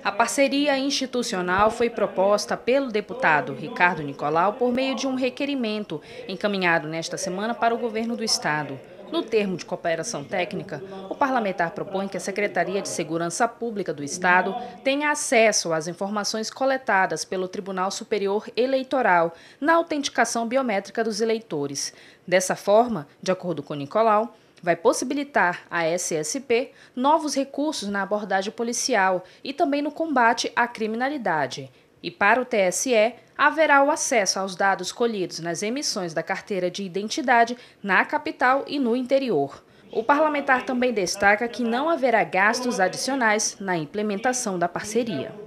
A parceria institucional foi proposta pelo deputado Ricardo Nicolau por meio de um requerimento encaminhado nesta semana para o governo do estado. No termo de cooperação técnica, o parlamentar propõe que a Secretaria de Segurança Pública do Estado tenha acesso às informações coletadas pelo Tribunal Superior Eleitoral na autenticação biométrica dos eleitores. Dessa forma, de acordo com Nicolau, vai possibilitar à SSP novos recursos na abordagem policial e também no combate à criminalidade. E para o TSE, haverá o acesso aos dados colhidos nas emissões da carteira de identidade na capital e no interior. O parlamentar também destaca que não haverá gastos adicionais na implementação da parceria.